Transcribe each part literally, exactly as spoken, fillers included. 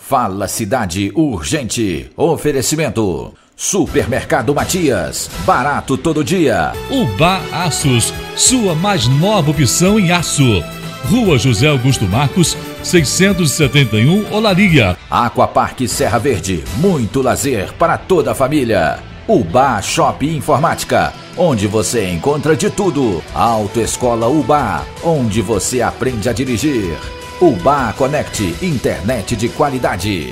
Fala Cidade Urgente. Oferecimento. Supermercado Matias. Barato todo dia. Ubá Aços. Sua mais nova opção em aço. Rua José Augusto Marcos, seiscentos e setenta e um, Olaria. Aquaparque Serra Verde. Muito lazer para toda a família. Ubá Shop Informática, onde você encontra de tudo. Autoescola Ubá, onde você aprende a dirigir. Ubá Connect, internet de qualidade.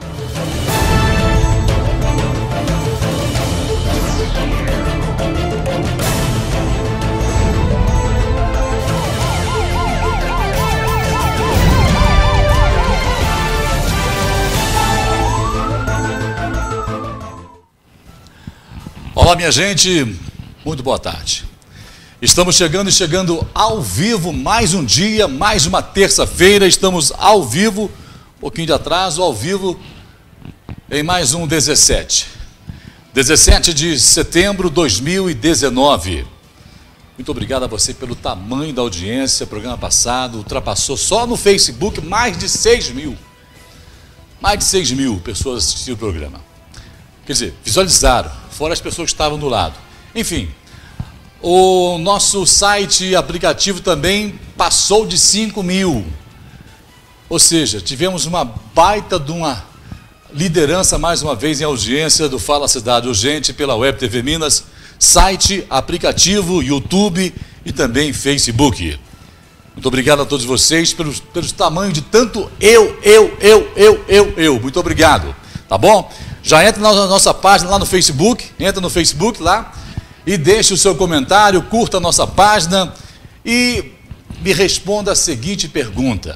Olá, minha gente, muito boa tarde. Estamos chegando e chegando ao vivo, mais um dia, mais uma terça-feira, estamos ao vivo, um pouquinho de atraso, ao vivo, em mais um dezessete. dezessete de setembro de dois mil e dezenove. Muito obrigado a você pelo tamanho da audiência, programa passado ultrapassou só no Facebook mais de seis mil. Mais de seis mil pessoas assistiram o programa. Quer dizer, visualizaram, fora as pessoas que estavam do lado. Enfim, o nosso site e aplicativo também passou de cinco mil. Ou seja, tivemos uma baita de uma liderança mais uma vez em audiência do Fala Cidade Urgente pela Web T V Minas, site, aplicativo, YouTube e também Facebook. Muito obrigado a todos vocês pelos, pelos tamanhos de tanto eu, eu, eu, eu, eu, eu. Muito obrigado, tá bom? Já entra na nossa página lá no Facebook, entra no Facebook lá e deixe o seu comentário, curta a nossa página e me responda a seguinte pergunta.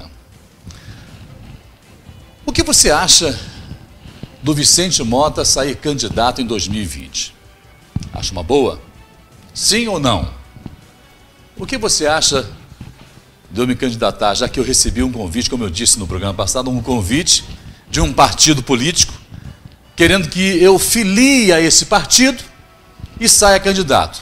O que você acha do Vicente Mota sair candidato em dois mil e vinte? Acha uma boa? Sim ou não? O que você acha de eu me candidatar, já que eu recebi um convite, como eu disse no programa passado, um convite de um partido político, querendo que eu filie a esse partido e saia candidato.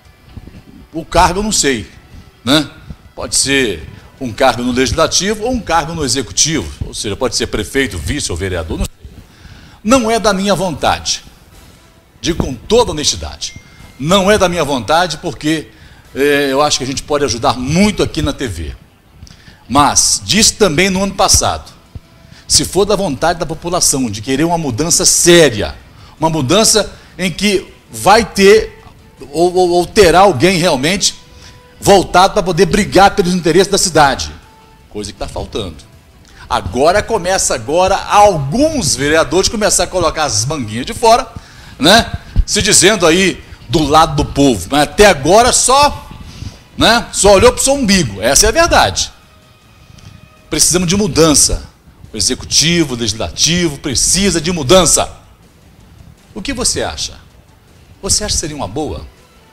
O cargo eu não sei, né? Pode ser um cargo no Legislativo ou um cargo no Executivo, ou seja, pode ser prefeito, vice ou vereador, não sei. Não é da minha vontade, digo com toda honestidade, não é da minha vontade porque é, eu acho que a gente pode ajudar muito aqui na T V. Mas disse também no ano passado, se for da vontade da população de querer uma mudança séria, uma mudança em que vai ter ou, ou, ou terá alguém realmente voltado para poder brigar pelos interesses da cidade, coisa que está faltando. Agora começa agora alguns vereadores começar a colocar as manguinhas de fora, né? Se dizendo aí do lado do povo, mas até agora só, né? Só olhou para o seu umbigo, essa é a verdade. Precisamos de mudança. O Executivo, o Legislativo precisa de mudança. O que você acha? Você acha que seria uma boa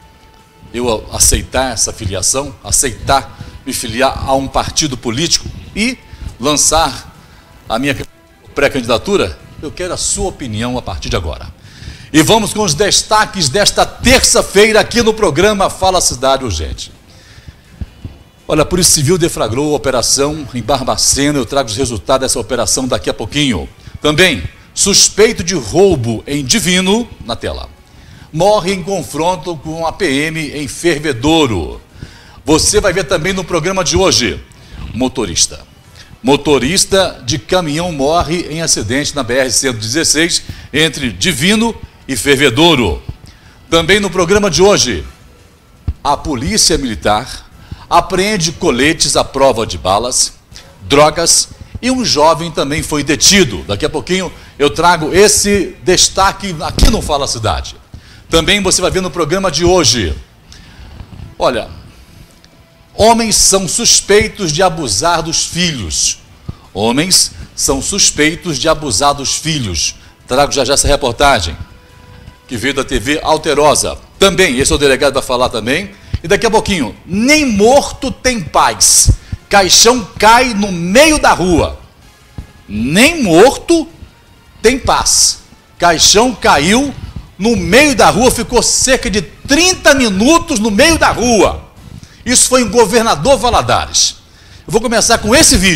eu aceitar essa filiação, aceitar me filiar a um partido político e lançar a minha pré-candidatura? Eu quero a sua opinião a partir de agora. E vamos com os destaques desta terça-feira aqui no programa Fala Cidade Urgente. Olha, a Polícia Civil deflagrou a operação em Barbacena. Eu trago os resultados dessa operação daqui a pouquinho. Também, suspeito de roubo em Divino, na tela, morre em confronto com a P M em Fervedouro. Você vai ver também no programa de hoje, motorista. Motorista de caminhão morre em acidente na B R cento e dezesseis, entre Divino e Fervedouro. Também no programa de hoje, a Polícia Militar apreende coletes à prova de balas, drogas e um jovem também foi detido. Daqui a pouquinho eu trago esse destaque aqui no Fala Cidade. Também você vai ver no programa de hoje. Olha, homens são suspeitos de abusar dos filhos. Homens são suspeitos de abusar dos filhos. Trago já já essa reportagem, que veio da T V Alterosa. Também, esse é o delegado vai falar também. E daqui a pouquinho, nem morto tem paz. Caixão cai no meio da rua. Nem morto tem paz. Caixão caiu no meio da rua, ficou cerca de trinta minutos no meio da rua. Isso foi em Governador Valadares. Eu vou começar com esse vídeo.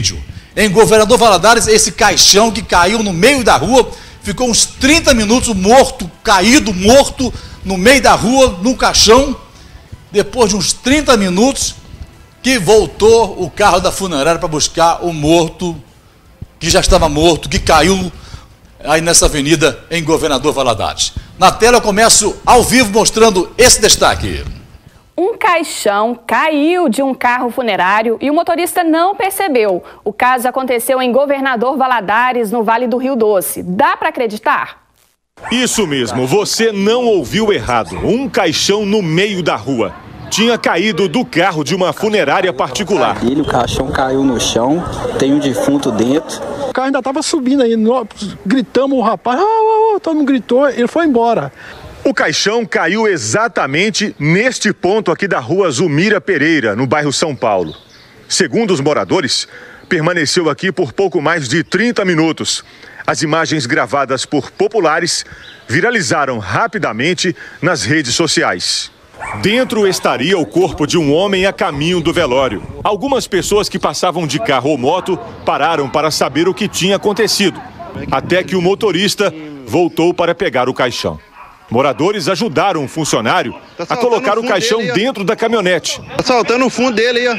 Em Governador Valadares, esse caixão que caiu no meio da rua, ficou uns trinta minutos morto, caído, morto, no meio da rua, no caixão. Depois de uns trinta minutos, que voltou o carro da funerária para buscar o morto, que já estava morto, que caiu aí nessa avenida em Governador Valadares. Na tela eu começo ao vivo mostrando esse destaque. Um caixão caiu de um carro funerário e o motorista não percebeu. O caso aconteceu em Governador Valadares, no Vale do Rio Doce. Dá para acreditar? Isso mesmo, você não ouviu errado. Um caixão no meio da rua. Tinha caído do carro de uma funerária particular. Ele, o caixão caiu no chão, tem um defunto dentro. O carro ainda estava subindo aí, nós gritamos o rapaz, ah, ah, ah, todo mundo gritou, ele foi embora. O caixão caiu exatamente neste ponto aqui da rua Zumira Pereira, no bairro São Paulo. Segundo os moradores, permaneceu aqui por pouco mais de trinta minutos. As imagens gravadas por populares viralizaram rapidamente nas redes sociais. Dentro estaria o corpo de um homem a caminho do velório. Algumas pessoas que passavam de carro ou moto pararam para saber o que tinha acontecido, até que o motorista voltou para pegar o caixão. Moradores ajudaram o funcionário a colocar o caixão dentro da caminhonete. Tá soltando o fundo dele aí, ó.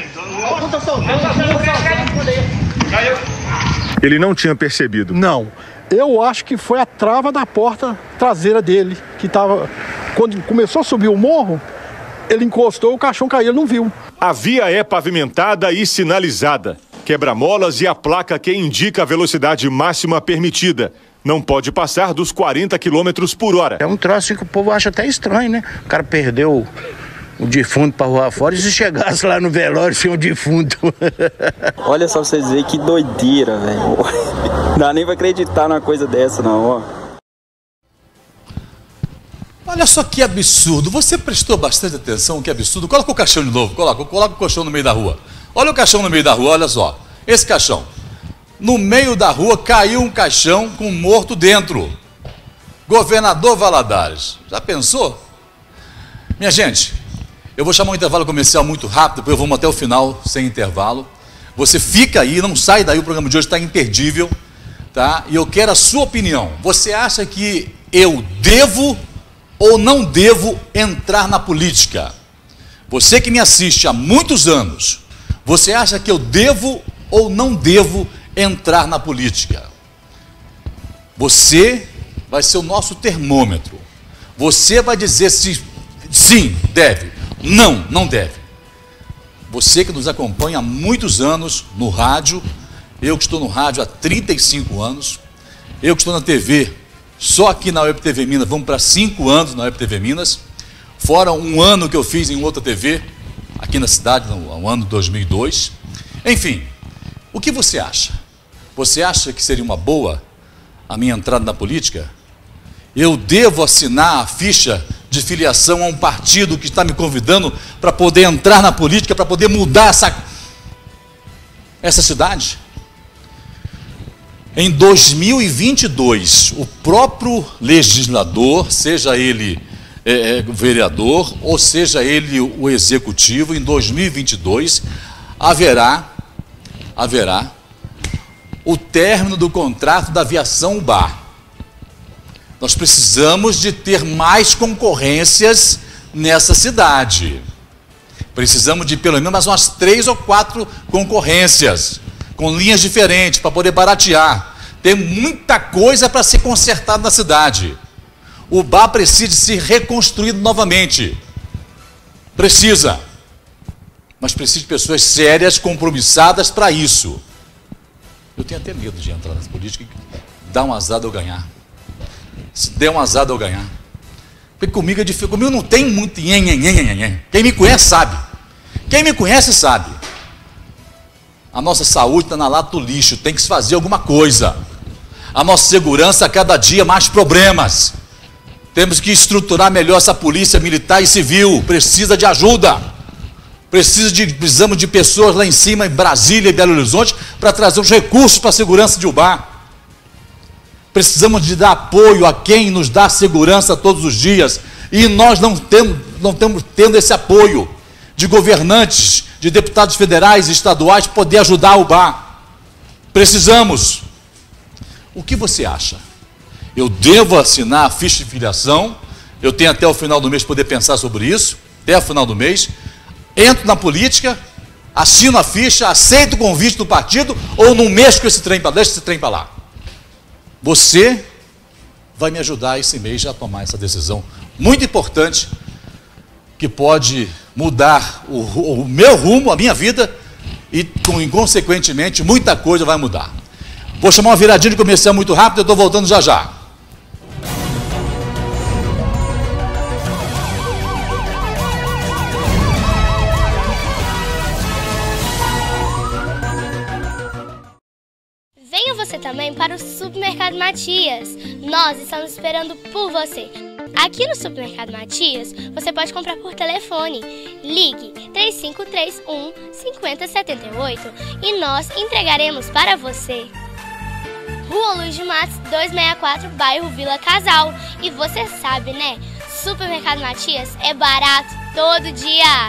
Ele não tinha percebido. Não, eu acho que foi a trava da porta traseira dele, que estava... Quando começou a subir o morro, ele encostou, o caixão caiu, ele não viu. A via é pavimentada e sinalizada. Quebra-molas e a placa que indica a velocidade máxima permitida. Não pode passar dos quarenta quilômetros por hora. É um troço que o povo acha até estranho, né? O cara perdeu o defunto para rua fora e se chegasse lá no velório sem o defunto. Olha só pra vocês verem que doideira, velho. Não dá nem pra acreditar numa coisa dessa, não, ó. Olha só que absurdo. Você prestou bastante atenção, que absurdo. Coloca o caixão de novo, coloca, coloca o caixão no meio da rua. Olha o caixão no meio da rua, olha só. Esse caixão. No meio da rua caiu um caixão com um morto dentro. Governador Valadares. Já pensou? Minha gente, eu vou chamar um intervalo comercial muito rápido, depois vamos até o final sem intervalo. Você fica aí, não sai daí, o programa de hoje está imperdível, tá? E eu quero a sua opinião. Você acha que eu devo ou não devo entrar na política? Você que me assiste há muitos anos, você acha que eu devo ou não devo entrar na política? Você vai ser o nosso termômetro. Você vai dizer se sim, deve, não, não deve. Você que nos acompanha há muitos anos no rádio, eu que estou no rádio há trinta e cinco anos, eu que estou na T V, só aqui na Web T V Minas, vamos para cinco anos na Web T V Minas, fora um ano que eu fiz em outra T V, aqui na cidade, no ano de dois mil e dois. Enfim, o que você acha? Você acha que seria uma boa a minha entrada na política? Eu devo assinar a ficha de filiação a um partido que está me convidando para poder entrar na política, para poder mudar essa, essa cidade? Em dois mil e vinte e dois, o próprio legislador, seja ele é, vereador ou seja ele o executivo, em dois mil e vinte e dois haverá, haverá o término do contrato da aviação U B A. Nós precisamos de ter mais concorrências nessa cidade. Precisamos de pelo menos umas três ou quatro concorrências, com linhas diferentes, para poder baratear. Tem muita coisa para ser consertada na cidade. O B A precisa ser reconstruído novamente. Precisa. Mas precisa de pessoas sérias, compromissadas para isso. Eu tenho até medo de entrar na política e dar um azar de eu ganhar. Se der um azar de eu ganhar. Porque comigo é difícil. Comigo não tem muito nhen, nhen, nhen, nhen, nhen. Quem me conhece sabe. Quem me conhece sabe. A nossa saúde está na lata do lixo. Tem que se fazer alguma coisa. A nossa segurança, a cada dia, mais problemas. Temos que estruturar melhor essa polícia militar e civil. Precisa de ajuda. Precisa de, precisamos de pessoas lá em cima, em Brasília e Belo Horizonte, para trazer os recursos para a segurança de U B A. Precisamos de dar apoio a quem nos dá segurança todos os dias. E nós não temos, não estamos tendo esse apoio de governantes, de deputados federais e estaduais, para poder ajudar a U B A. Precisamos. O que você acha? Eu devo assinar a ficha de filiação? Eu tenho até o final do mês para poder pensar sobre isso, até o final do mês. Entro na política, assino a ficha, aceito o convite do partido ou não mexo com esse trem para lá, deixa esse trem para lá. Você vai me ajudar esse mês a tomar essa decisão muito importante que pode mudar o, o meu rumo, a minha vida e, consequentemente, muita coisa vai mudar. Vou chamar uma viradinha de comercial muito rápido, eu estou voltando já já. Venha você também para o Supermercado Matias. Nós estamos esperando por você. Aqui no Supermercado Matias, você pode comprar por telefone. Ligue três cinco três um, cinco zero sete oito e nós entregaremos para você. Rua Luiz de Matos, duzentos e sessenta e quatro, bairro Vila Casal. E você sabe, né? Supermercado Matias é barato todo dia.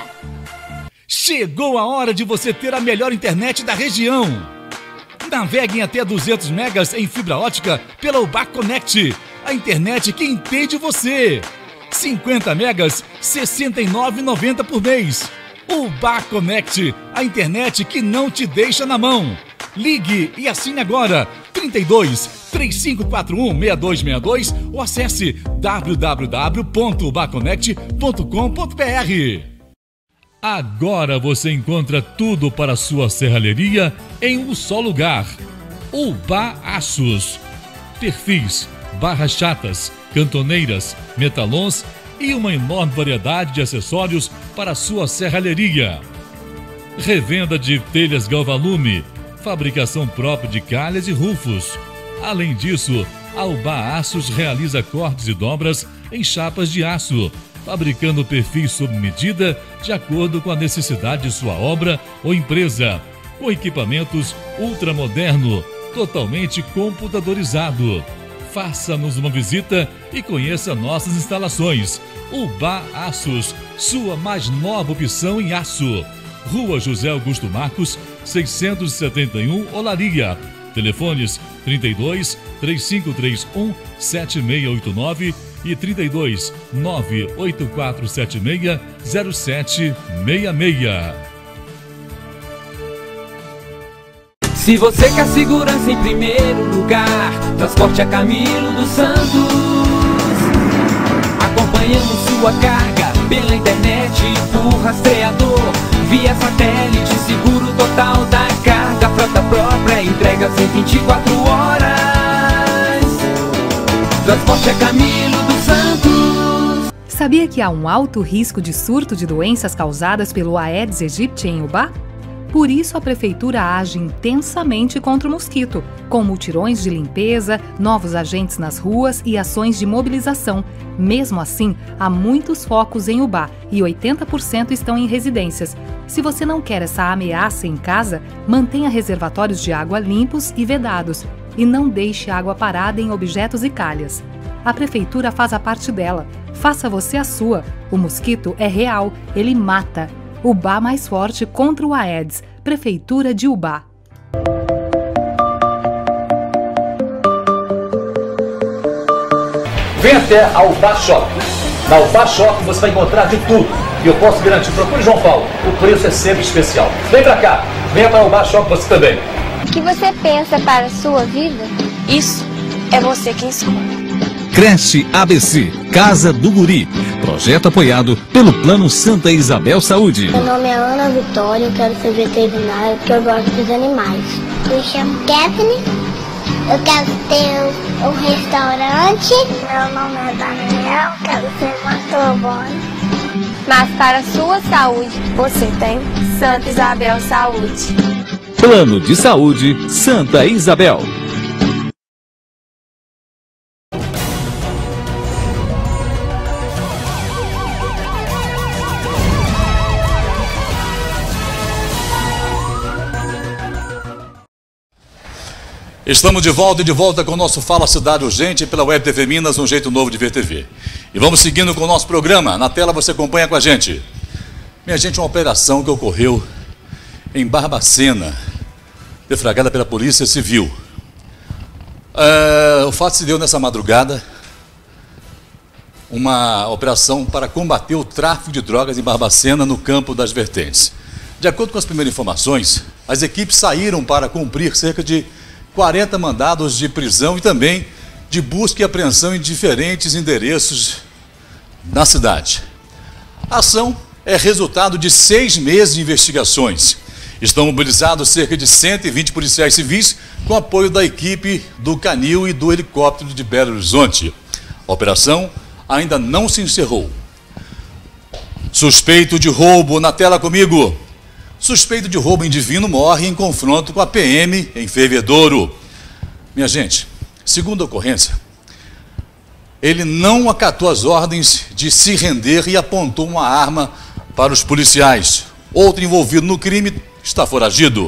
Chegou a hora de você ter a melhor internet da região. Navegue em até duzentos megas em fibra ótica pela U B A Connect, a internet que entende você. cinquenta megas, sessenta e nove reais e noventa centavos por mês. U B A Connect, a internet que não te deixa na mão. Ligue e assine agora, trinta e dois, três cinco quatro um, seis dois seis dois ou acesse w w w ponto u b a connect ponto com ponto b r. Agora você encontra tudo para a sua serralheria em um só lugar. U B A Aços. Perfis, barras chatas, cantoneiras, metalons e uma enorme variedade de acessórios para a sua serralheria. Revenda de telhas Galvalume, fabricação própria de calhas e rufos. Além disso, a U B A Aços realiza cortes e dobras em chapas de aço, fabricando perfis sob medida de acordo com a necessidade de sua obra ou empresa, com equipamentos ultramoderno, totalmente computadorizado. Faça-nos uma visita e conheça nossas instalações. U B A Aços, sua mais nova opção em aço. Rua José Augusto Marcos, seiscentos e setenta e um, Olaria. Telefones trinta e dois, três cinco três um, sete seis oito nove e trinta e dois, nove oito quatro sete seis, zero sete seis seis. Se você quer segurança em primeiro lugar, transporte a Camilo dos Santos. Acompanhamos sua carga pela internet, por rastreador, via satélite, seguro total da carga, frota própria, entregas em vinte e quatro horas. Transporte a Camilo dos Santos. Sabia que há um alto risco de surto de doenças causadas pelo Aedes aegypti em U B A? Por isso, a Prefeitura age intensamente contra o mosquito, com mutirões de limpeza, novos agentes nas ruas e ações de mobilização. Mesmo assim, há muitos focos em U B A e oitenta por cento estão em residências. Se você não quer essa ameaça em casa, mantenha reservatórios de água limpos e vedados. E não deixe água parada em objetos e calhas. A Prefeitura faz a parte dela. Faça você a sua. O mosquito é real, ele mata. U B A mais forte contra o Aedes. Prefeitura de U B A. Vem até a U B A Shop. Na U B A Shop você vai encontrar de tudo. E eu posso garantir, procure João Paulo, o preço é sempre especial. Vem pra cá, venha para a U B A Shop você também. O que você pensa para a sua vida? Isso é você quem escolhe. Creche A B C, Casa do Guri. Projeto apoiado pelo Plano Santa Isabel Saúde. Meu nome é Ana Vitória, eu quero ser veterinária porque eu gosto dos animais. Eu me chamo Kathleen, eu quero ter um restaurante. Meu nome é Daniel, eu quero ser motoboy. Mas para a sua saúde, você tem Santa Isabel Saúde. Plano de Saúde Santa Isabel. Estamos de volta e de volta com o nosso Fala Cidade Urgente pela Web T V Minas, um jeito novo de ver T V. E vamos seguindo com o nosso programa. Na tela você acompanha com a gente. Minha gente, uma operação que ocorreu em Barbacena, deflagrada pela Polícia Civil. Uh, o fato se deu nessa madrugada, uma operação para combater o tráfico de drogas em Barbacena, no Campo das Vertentes. De acordo com as primeiras informações, as equipes saíram para cumprir cerca de quarenta mandados de prisão e também de busca e apreensão em diferentes endereços na cidade. A ação é resultado de seis meses de investigações. Estão mobilizados cerca de cento e vinte policiais civis com apoio da equipe do Canil e do helicóptero de Belo Horizonte. A operação ainda não se encerrou. Suspeito de roubo, na tela comigo. Suspeito de roubo em Divino morre em confronto com a P M em Fervedouro. Minha gente, segundo a ocorrência, ele não acatou as ordens de se render e apontou uma arma para os policiais. Outro envolvido no crime está foragido.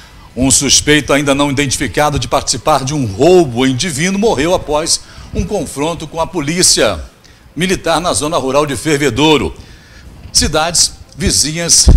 Um suspeito ainda não identificado de participar de um roubo em Divino morreu após um confronto com a polícia militar na zona rural de Fervedouro, cidades vizinhas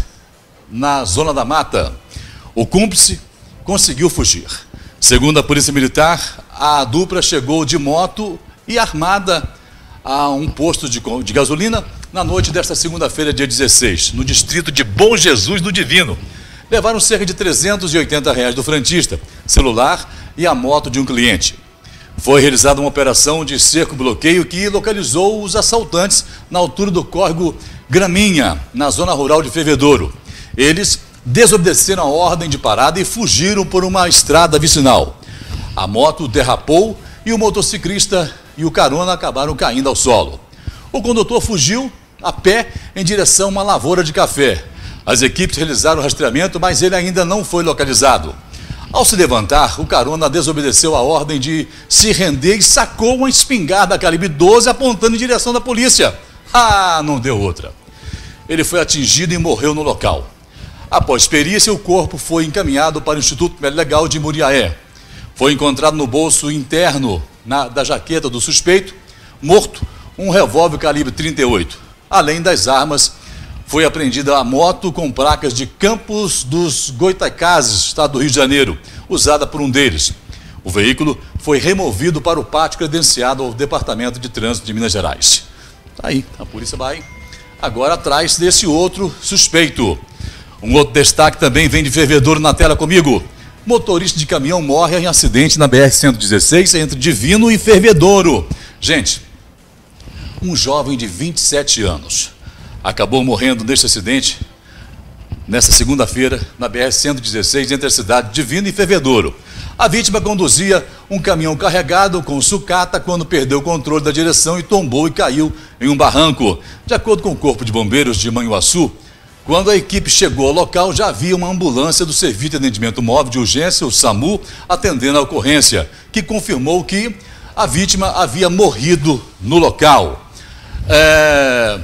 na zona da mata. O cúmplice conseguiu fugir. Segundo a Polícia Militar, a dupla chegou de moto e armada a um posto de, de gasolina na noite desta segunda-feira, dia dezesseis, no distrito de Bom Jesus do Divino. Levaram cerca de trezentos e oitenta reais do frentista, celular e a moto de um cliente. Foi realizada uma operação de cerco-bloqueio que localizou os assaltantes na altura do córrego Graminha, na zona rural de Fervedouro. Eles desobedeceram a ordem de parada e fugiram por uma estrada vicinal. A moto derrapou e o motociclista e o carona acabaram caindo ao solo. O condutor fugiu a pé em direção a uma lavoura de café. As equipes realizaram o rastreamento, mas ele ainda não foi localizado. Ao se levantar, o carona desobedeceu a ordem de se render e sacou uma espingarda calibre doze apontando em direção da polícia. Ah, não deu outra. Ele foi atingido e morreu no local. Após perícia, o corpo foi encaminhado para o Instituto Legal de Muriaé. Foi encontrado no bolso interno na, da jaqueta do suspeito, morto, um revólver calibre trinta e oito. Além das armas, foi apreendida a moto com placas de Campos dos Goitacazes, estado do Rio de Janeiro, usada por um deles. O veículo foi removido para o pátio credenciado ao Departamento de Trânsito de Minas Gerais. Tá aí, a polícia vai agora atrás desse outro suspeito. Um outro destaque também vem de Fervedouro, na tela comigo. Motorista de caminhão morre em acidente na B R cento e dezesseis entre Divino e Fervedouro. Gente, um jovem de vinte e sete anos acabou morrendo neste acidente nesta segunda-feira na B R cento e dezesseis entre a cidade de Divino e Fervedouro. A vítima conduzia um caminhão carregado com sucata quando perdeu o controle da direção e tombou e caiu em um barranco. De acordo com o Corpo de Bombeiros de Manhuaçu, quando a equipe chegou ao local, já havia uma ambulância do Serviço de Atendimento Móvel de Urgência, o SAMU, atendendo a ocorrência, que confirmou que a vítima havia morrido no local. É...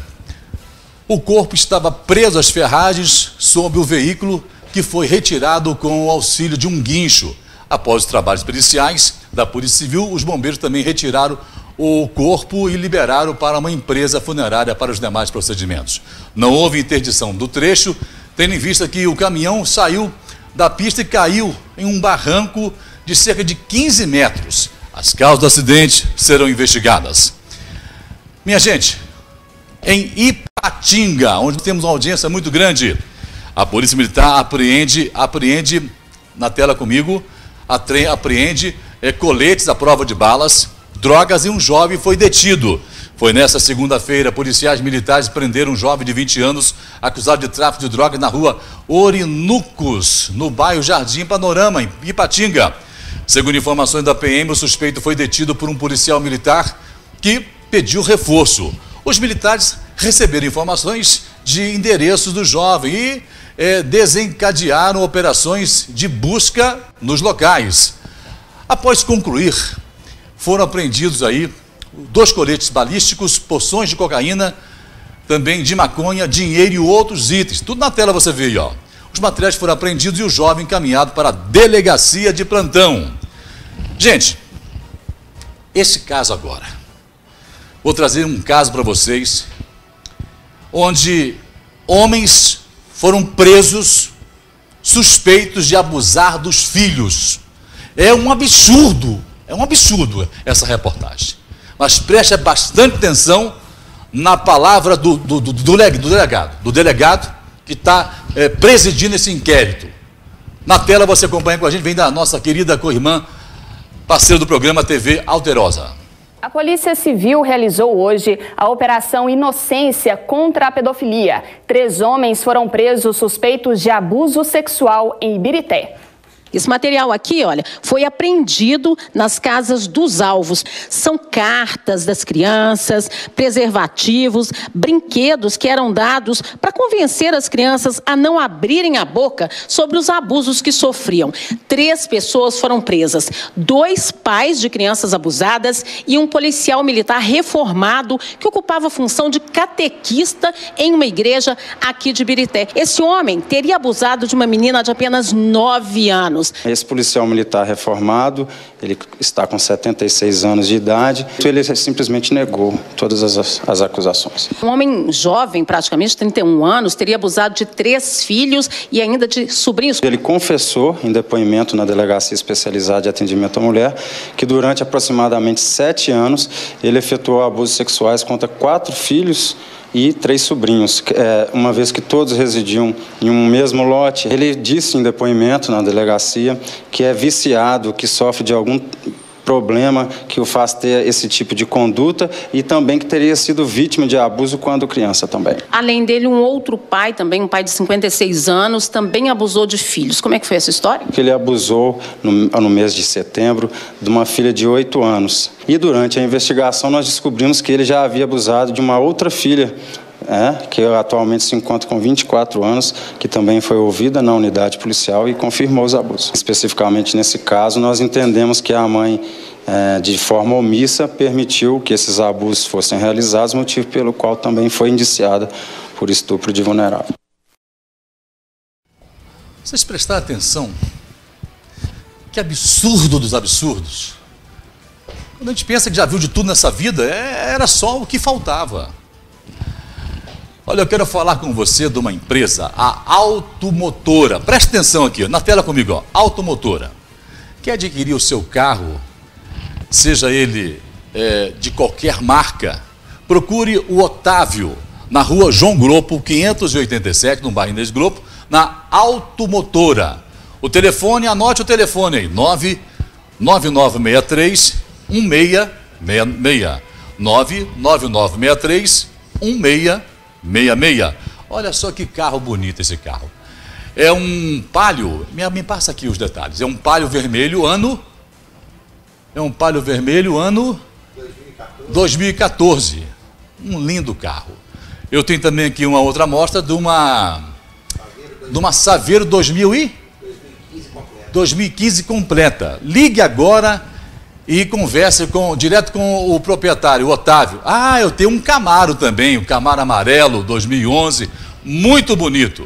O corpo estava preso às ferragens sob o veículo, que foi retirado com o auxílio de um guincho. Após os trabalhos periciais da Polícia Civil, os bombeiros também retiraram o corpo e liberaram para uma empresa funerária para os demais procedimentos. Não houve interdição do trecho, tendo em vista que o caminhão saiu da pista e caiu em um barranco de cerca de quinze metros. As causas do acidente serão investigadas. Minha gente, em Ipatinga, onde temos uma audiência muito grande, a Polícia Militar apreende, apreende na tela comigo, apreende é, coletes à prova de balas, drogas e um jovem foi detido. Foi nesta segunda-feira, policiais militares prenderam um jovem de vinte anos acusado de tráfico de drogas na rua Orinucos, no bairro Jardim Panorama, em Ipatinga. Segundo informações da P M, o suspeito foi detido por um policial militar que pediu reforço. Os militares receberam informações de endereços do jovem e é, desencadearam operações de busca nos locais. Após concluir, foram apreendidos aí dois coletes balísticos, porções de cocaína, também de maconha, dinheiro e outros itens. Tudo na tela você vê aí, ó. Os materiais foram apreendidos e o jovem encaminhado para a delegacia de plantão. Gente, esse caso agora, vou trazer um caso para vocês, onde homens foram presos suspeitos de abusar dos filhos. É um absurdo, é um absurdo essa reportagem. Mas preste bastante atenção na palavra do, do, do, do delegado, do delegado que está é, presidindo esse inquérito. Na tela você acompanha com a gente, vem da nossa querida co-irmã, parceira do programa T V Alterosa. A Polícia Civil realizou hoje a Operação Inocência contra a Pedofilia. Três homens foram presos suspeitos de abuso sexual em Ibirité. Esse material aqui, olha, foi apreendido nas casas dos alvos. São cartas das crianças, preservativos, brinquedos que eram dados para convencer as crianças a não abrirem a boca sobre os abusos que sofriam. Três pessoas foram presas, dois pais de crianças abusadas e um policial militar reformado que ocupava a função de catequista em uma igreja aqui de Ibirité. Esse homem teria abusado de uma menina de apenas nove anos. Esse policial militar reformado, ele está com setenta e seis anos de idade, ele simplesmente negou todas as, as acusações. Um homem jovem, praticamente trinta e um anos, teria abusado de três filhos e ainda de sobrinhos. Ele confessou em depoimento na Delegacia Especializada de Atendimento à Mulher que durante aproximadamente sete anos ele efetuou abusos sexuais contra quatro filhos e três sobrinhos, é, uma vez que todos residiam em um mesmo lote. Ele disse em depoimento na delegacia que é viciado, que sofre de algum problema que o faz ter esse tipo de conduta e também que teria sido vítima de abuso quando criança também. Além dele, um outro pai, também um pai de cinquenta e seis anos, também abusou de filhos. Como é que foi essa história? Ele abusou no, no mês de setembro de uma filha de oito anos. E durante a investigação nós descobrimos que ele já havia abusado de uma outra filha, É, que atualmente se encontra com vinte e quatro anos, que também foi ouvida na unidade policial e confirmou os abusos. Especificamente nesse caso, nós entendemos que a mãe, é, de forma omissa, permitiu que esses abusos fossem realizados, motivo pelo qual também foi indiciada por estupro de vulnerável. Vocês prestaram atenção? Que absurdo dos absurdos. Quando a gente pensa que já viu de tudo nessa vida, é, era só o que faltava. Olha, eu quero falar com você de uma empresa, a Automotora. Preste atenção aqui, na tela comigo, ó. Automotora. Quer adquirir o seu carro, seja ele é, de qualquer marca, procure o Otávio, na rua João Glopo, quinhentos e oitenta e sete, no bairro Inês Glopo, na Automotora. O telefone, anote o telefone aí, nove nove nove seis três um seis seis seis. nove nove nove seis três um seis seis seis. seis seis. Olha só que carro bonito esse carro. É um Palio, me, me passa aqui os detalhes. É um Palio vermelho ano É um Palio vermelho ano dois mil e quatorze. Um lindo carro. Eu tenho também aqui uma outra amostra de uma de uma Saveiro dois mil e quinze completa. Ligue agora e converse com, direto com o proprietário, o Otávio. Ah, eu tenho um Camaro também, um Camaro amarelo, dois mil e onze, muito bonito.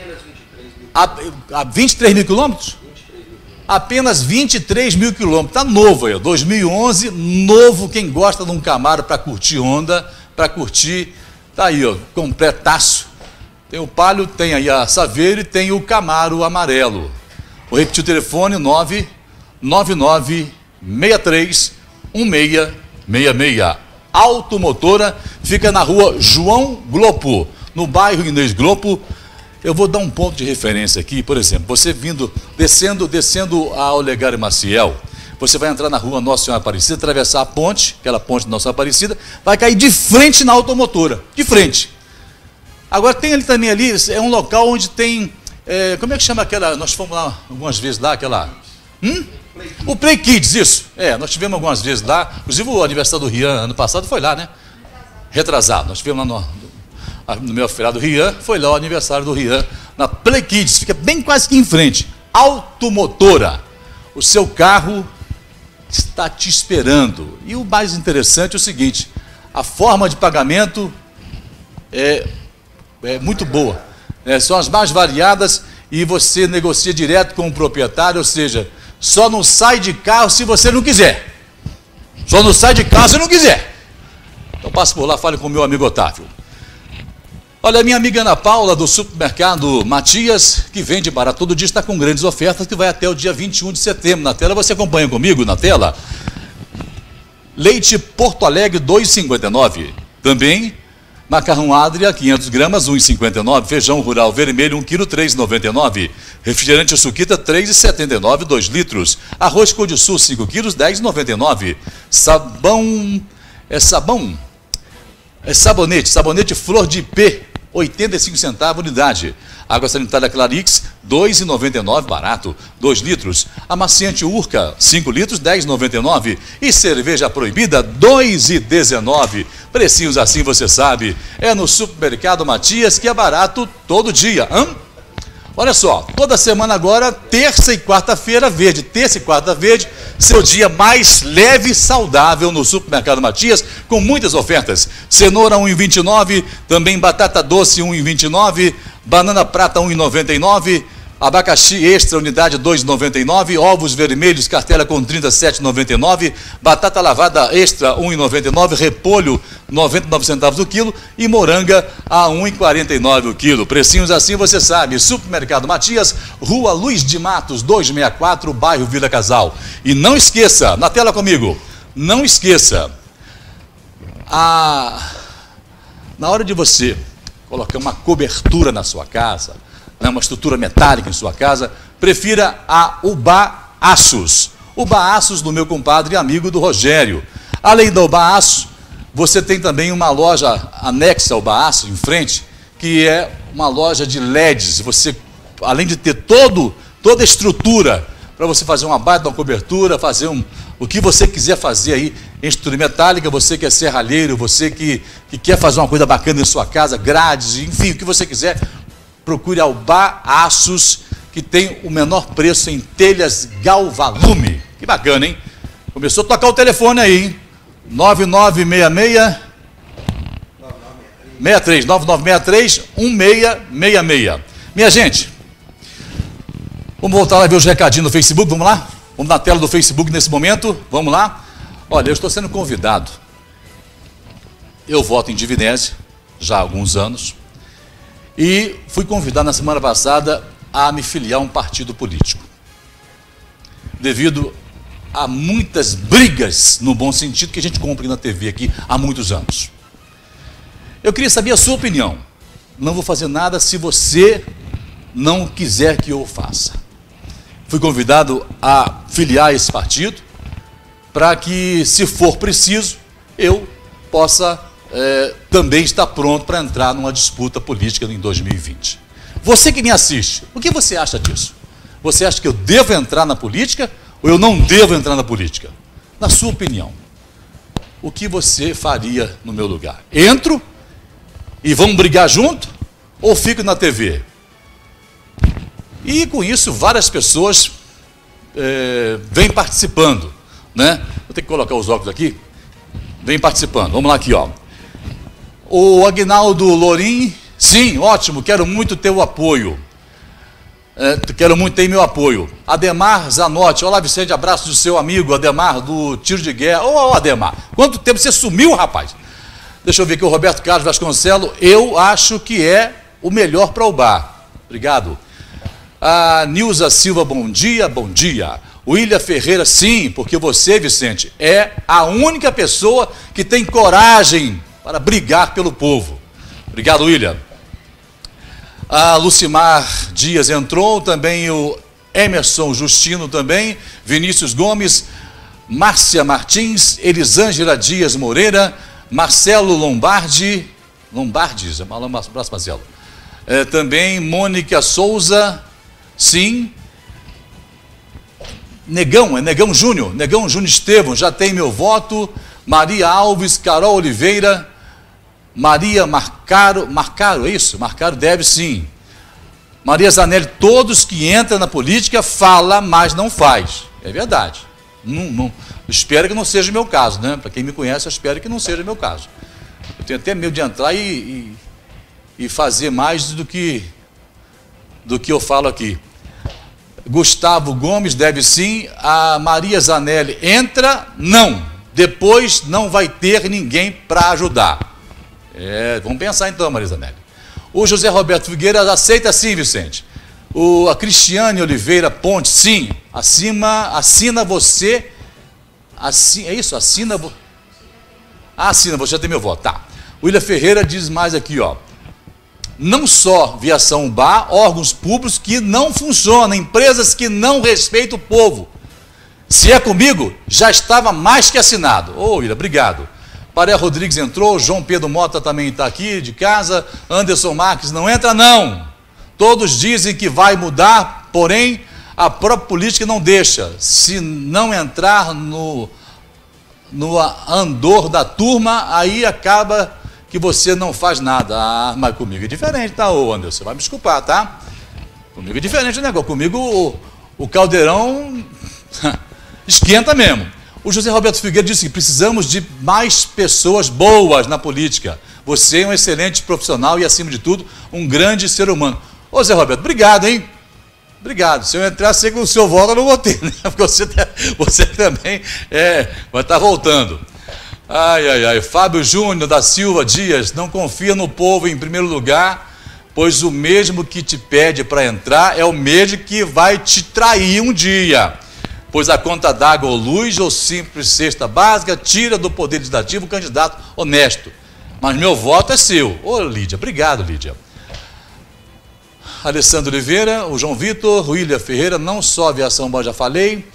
A, a vinte e três mil quilômetros? Apenas vinte e três mil quilômetros, tá novo aí, dois mil e onze, novo. Quem gosta de um Camaro para curtir Honda, para curtir, tá aí, ó, completaço. Tem o Palio, tem aí a Saveiro e tem o Camaro amarelo. Vou repetir o telefone, nove nove nove seis três um seis seis seis. Automotora, fica na rua João Glopo, no bairro Inês Glopo. Eu vou dar um ponto de referência aqui, por exemplo, você vindo, descendo, descendo a Olegário Maciel, você vai entrar na rua Nossa Senhora Aparecida, atravessar a ponte, aquela ponte Nossa Senhora Aparecida, vai cair de frente na Automotora, de frente. Agora tem ali também, ali, é um local onde tem, é, como é que chama aquela, nós fomos lá algumas vezes lá, aquela, hum? O Play Kids, isso. É, nós tivemos algumas vezes lá, inclusive o aniversário do Rian, ano passado, foi lá, né? Retrasado, nós tivemos lá no, no meu feriado do Rian, foi lá o aniversário do Rian, na Play Kids, fica bem quase que em frente. Automotora, o seu carro está te esperando. E o mais interessante é o seguinte, a forma de pagamento é, é muito boa, é, são as mais variadas e você negocia direto com o proprietário, ou seja, só não sai de carro se você não quiser. Só não sai de carro se não quiser. Então passe por lá, fale com o meu amigo Otávio. Olha, a minha amiga Ana Paula, do supermercado Matias, que vende barato todo dia, está com grandes ofertas, que vai até o dia vinte e um de setembro. Na tela, você acompanha comigo na tela. Leite Porto Alegre, dois reais e cinquenta e nove centavos. Também, macarrão Adria, quinhentas gramas, um real e cinquenta e nove centavos. Feijão rural vermelho, um quilo, três reais e noventa e nove centavos. Refrigerante Suquita, três reais e setenta e nove centavos, dois litros. Arroz Cor de Sul, cinco quilos, dez reais e noventa e nove centavos. Sabão, é sabão, é sabonete, sabonete Flor de Ipê, oitenta e cinco centavos unidade. Água sanitária Clarix, dois reais e noventa e nove centavos, barato, dois litros. Amaciante Urca, cinco litros, dez reais e noventa e nove centavos. E cerveja proibida, dois reais e dezenove centavos. Precinhos assim você sabe, é no supermercado Matias, que é barato todo dia. Hã? Olha só, toda semana agora, terça e quarta-feira verde, terça e quarta verde, seu dia mais leve e saudável no supermercado Matias, com muitas ofertas. Cenoura um real e vinte e nove centavos, também batata doce um real e vinte e nove centavos, banana prata um real e noventa e nove centavos, abacaxi extra unidade dois reais e noventa e nove centavos, ovos vermelhos cartela com trinta e sete reais e noventa e nove centavos, batata lavada extra um real e noventa e nove centavos, repolho noventa e nove centavos o quilo e moranga a um real e quarenta e nove centavos o quilo. Precinhos assim você sabe, supermercado Matias, Rua Luiz de Matos, duzentos e sessenta e quatro, bairro Vila Casal. E não esqueça, na tela comigo, não esqueça, a... na hora de você colocar uma cobertura na sua casa, uma estrutura metálica em sua casa, prefira a Ubá Aços. Ubá Aços do meu compadre e amigo do Rogério. Além da Ubá Aços, você tem também uma loja anexa ao Ubá Aços, em frente, que é uma loja de L E Ds. Você, além de ter todo, toda a estrutura para você fazer uma baita, uma cobertura, fazer um, o que você quiser fazer aí em estrutura metálica, você que é serralheiro, você que, que quer fazer uma coisa bacana em sua casa, grades, enfim, o que você quiser, procure a Ubá Aços, que tem o menor preço em telhas Galvalume. Que bacana, hein? Começou a tocar o telefone aí, hein? nove nove seis seis seis três, nove nove seis três, um seis seis seis. Minha gente, vamos voltar lá ver os recadinhos no Facebook, vamos lá? Vamos na tela do Facebook nesse momento, vamos lá? Olha, eu estou sendo convidado, eu voto em Divinese, já há alguns anos, e fui convidado na semana passada a me filiar a um partido político. Devido a muitas brigas, no bom sentido, que a gente compra na T V aqui há muitos anos. Eu queria saber a sua opinião. Não vou fazer nada se você não quiser que eu faça. Fui convidado a filiar a esse partido para que, se for preciso, eu possa É, também está pronto para entrar numa disputa política em dois mil e vinte. Você que me assiste, o que você acha disso? Você acha que eu devo entrar na política ou eu não devo entrar na política? Na sua opinião, o que você faria no meu lugar? Entro e vamos brigar junto ou fico na T V? E com isso várias pessoas é, vêm participando, né? Vou ter que colocar os óculos aqui. Vem participando, vamos lá aqui, ó. O Aguinaldo Lorim, sim, ótimo, quero muito ter o apoio. É, quero muito ter meu apoio. Ademar Zanotti, olá Vicente, abraço do seu amigo Ademar, do Tiro de Guerra. Ô, oh, Ademar, quanto tempo você sumiu, rapaz? Deixa eu ver aqui o Roberto Carlos Vasconcelos, eu acho que é o melhor para o bar. Obrigado. A Nilza Silva, bom dia, bom dia. William Ferreira, sim, porque você, Vicente, é a única pessoa que tem coragem para brigar pelo povo. Obrigado, William. A Lucimar Dias entrou, também o Emerson Justino também, Vinícius Gomes, Márcia Martins, Elisângela Dias Moreira, Marcelo Lombardi, Lombardes, um abraço, Marcelo. É, também Mônica Souza, sim. Negão, é Negão Júnior, Negão Júnior Estevão, já tem meu voto. Maria Alves, Carol Oliveira, Maria Marcaro, Marcaro, é isso? Marcaro deve sim. Maria Zanelli, todos que entram na política fala, mas não faz. É verdade. Não, não, espero que não seja o meu caso, né? Para quem me conhece, eu espero que não seja o meu caso. Eu tenho até medo de entrar e, e, e fazer mais do que, do que eu falo aqui. Gustavo Gomes deve sim. A Maria Zanelli entra, não. Depois não vai ter ninguém para ajudar. É, vamos pensar então, Maria Zanelli. O José Roberto Figueira aceita sim, Vicente. O, a Cristiane Oliveira Ponte, sim. Acima, assina você. Assi, é isso? Assina. Ah, assina, você já tem meu voto. Tá. O William Ferreira diz mais aqui, ó. Não só Viação Ubá, órgãos públicos que não funcionam, empresas que não respeitam o povo. Se é comigo, já estava mais que assinado. Ô, William, obrigado. Paré Rodrigues entrou, João Pedro Mota também está aqui de casa, Anderson Marques não entra não. Todos dizem que vai mudar, porém a própria política não deixa. Se não entrar no, no andor da turma, aí acaba que você não faz nada. Ah, mas comigo é diferente, tá, ô Anderson? Você vai me desculpar, tá? Comigo é diferente o negócio. Comigo o, o caldeirão esquenta mesmo. O José Roberto Figueiredo disse que precisamos de mais pessoas boas na política. Você é um excelente profissional e, acima de tudo, um grande ser humano. Ô, Zé Roberto, obrigado, hein? Obrigado. Se eu entrar, sei que o seu voto eu não vou ter, né? Porque você, você também é, vai estar voltando. Ai, ai, ai. Fábio Júnior da Silva Dias, não confia no povo em primeiro lugar, pois o mesmo que te pede para entrar é o mesmo que vai te trair um dia. Pois a conta d'água ou luz ou simples cesta básica tira do poder legislativo o candidato honesto. Mas meu voto é seu. Ô, Lídia, obrigado, Lídia. Alessandro Oliveira, o João Vitor, William Ferreira, não só aviação, já falei.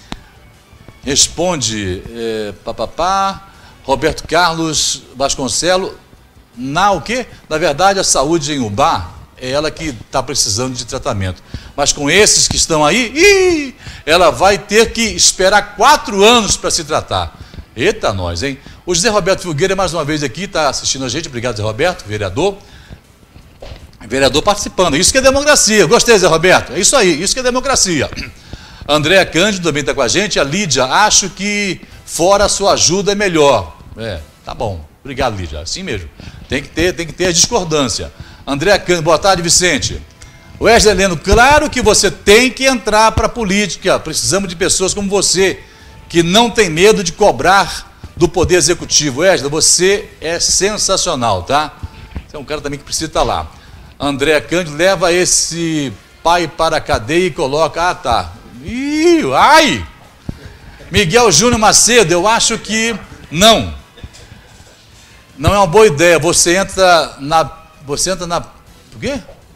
Responde, é, papapá, Roberto Carlos Vasconcelos, na o quê? Na verdade, a saúde em Ubá é ela que está precisando de tratamento. Mas com esses que estão aí, ih, ela vai ter que esperar quatro anos para se tratar. Eita nós, hein? O José Roberto Figueira, mais uma vez aqui, está assistindo a gente. Obrigado, Zé Roberto, vereador. Vereador participando. Isso que é democracia. Gostei, Zé Roberto. É isso aí, isso que é democracia. Andréa Cândido também está com a gente. A Lídia, acho que fora a sua ajuda é melhor. É, tá bom. Obrigado, Lídia. Assim mesmo. Tem que ter, tem que ter a discordância. Andréa Cândido, boa tarde, Vicente. Wesley Heleno, claro que você tem que entrar para a política. Precisamos de pessoas como você, que não tem medo de cobrar do Poder Executivo. Wesley, você é sensacional, tá? Você é um cara também que precisa estar lá. André Cândido, leva esse pai para a cadeia e coloca... Ah, tá. Ih, ai! Miguel Júnior Macedo, eu acho que não. Não é uma boa ideia. Você entra na... Você entra na... O quê?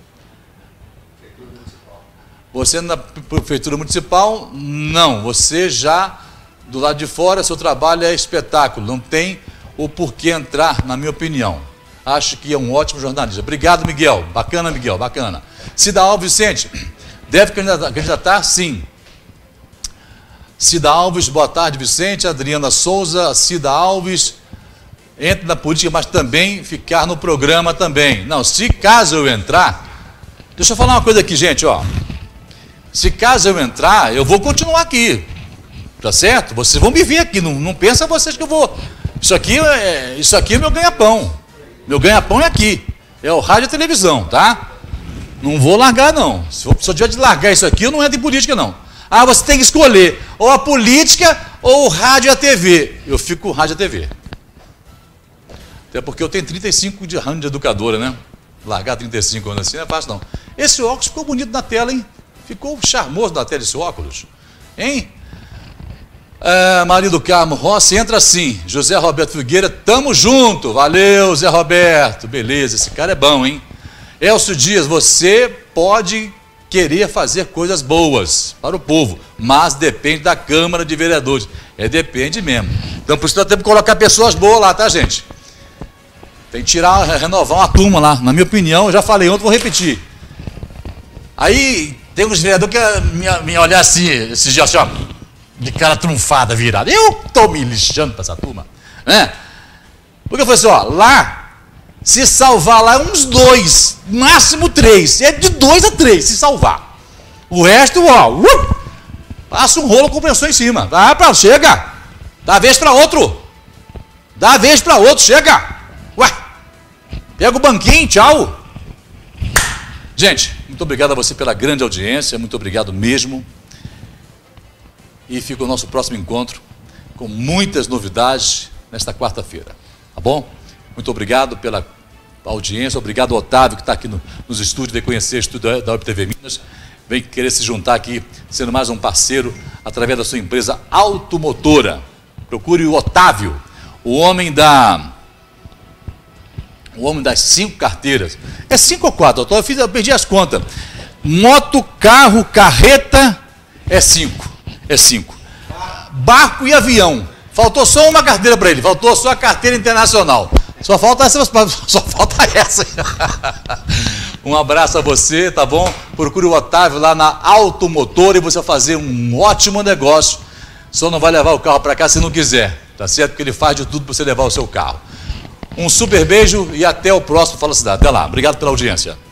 Você na prefeitura municipal, não. Você já, do lado de fora, seu trabalho é espetáculo. Não tem o porquê entrar, na minha opinião. Acho que é um ótimo jornalista. Obrigado, Miguel. Bacana, Miguel, bacana. Cida Alves Vicente, deve candidatar, candidatar sim. Cida Alves, boa tarde, Vicente. Adriana Souza, Cida Alves, entre na política, mas também ficar no programa também. Não, se caso eu entrar... Deixa eu falar uma coisa aqui, gente, ó. Se caso eu entrar, eu vou continuar aqui, tá certo? Vocês vão me ver aqui, não, não pensa vocês que eu vou... Isso aqui é, isso aqui é meu ganha-pão. Meu ganha-pão é aqui, é o rádio e a televisão, tá? Não vou largar, não. Se eu, se eu tiver de largar isso aqui, eu não entro em política, não. Ah, você tem que escolher ou a política ou o rádio e a T V. Eu fico com o rádio e a T V. Até porque eu tenho trinta e cinco de ano de educadora, né? Largar trinta e cinco anos assim não é fácil, não. Esse óculos ficou bonito na tela, hein? Ficou charmoso na tela esse óculos. Hein? Ah, Maria do Carmo Rossi, entra sim. José Roberto Figueira, tamo junto. Valeu, Zé Roberto. Beleza, esse cara é bom, hein? Elcio Dias, você pode querer fazer coisas boas para o povo, mas depende da Câmara de Vereadores. É, depende mesmo. Então, por isso nós temos que colocar pessoas boas lá, tá, gente? Tem que tirar, renovar uma turma lá. Na minha opinião, eu já falei ontem, vou repetir. Aí, tem uns vereadores que me, me olhar assim, esses dias assim, ó, de cara trunfada, virada. Eu tô me lixando para essa turma, né? Porque eu falei assim, ó, lá, se salvar lá, uns dois, máximo três. É de dois a três, se salvar. O resto, ó, uh, passa um rolo com pressão em cima. Dá pra, chega. Dá vez para outro. Dá vez para outro, chega. Ué, pega o banquinho, tchau. Gente, muito obrigado a você pela grande audiência, muito obrigado mesmo. E fica o nosso próximo encontro com muitas novidades nesta quarta-feira, tá bom? Muito obrigado pela audiência, obrigado ao Otávio, que está aqui no, nos estúdios, de conhecer o estúdio da Web T V Minas, vem querer se juntar aqui, sendo mais um parceiro, através da sua empresa automotora. Procure o Otávio, o homem da... O homem das cinco carteiras. É cinco ou quatro, doutor? Eu, fiz, eu perdi as contas. Moto, carro, carreta, é cinco. É cinco. Barco e avião. Faltou só uma carteira para ele, faltou só a carteira internacional. Só falta essa. Só falta essa. Um abraço a você, tá bom? Procure o Otávio lá na Automotor e você vai fazer um ótimo negócio. Só não vai levar o carro para cá se não quiser, tá certo? Porque ele faz de tudo para você levar o seu carro. Um super beijo e até o próximo Fala Cidade. Até lá. Obrigado pela audiência.